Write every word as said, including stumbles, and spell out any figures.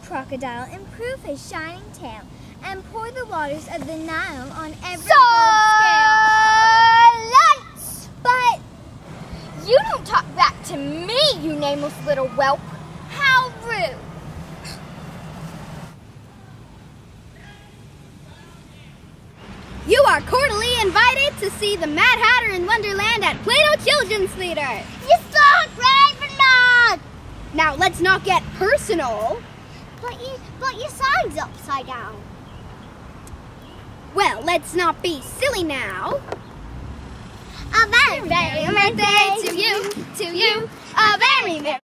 crocodile improve his shining tail and pour the waters of the Nile on every Silence! But you don't talk back to me, you nameless little whelp. How rude! You are cordially invited to see the Mad Hatter in Wonderland at Plano Children's Theater. You suck, Ravenard! Now let's not get personal. But, you, but your sign's upside down. Well, let's not be silly now. A very, very merry birthday to you, to you. A very, very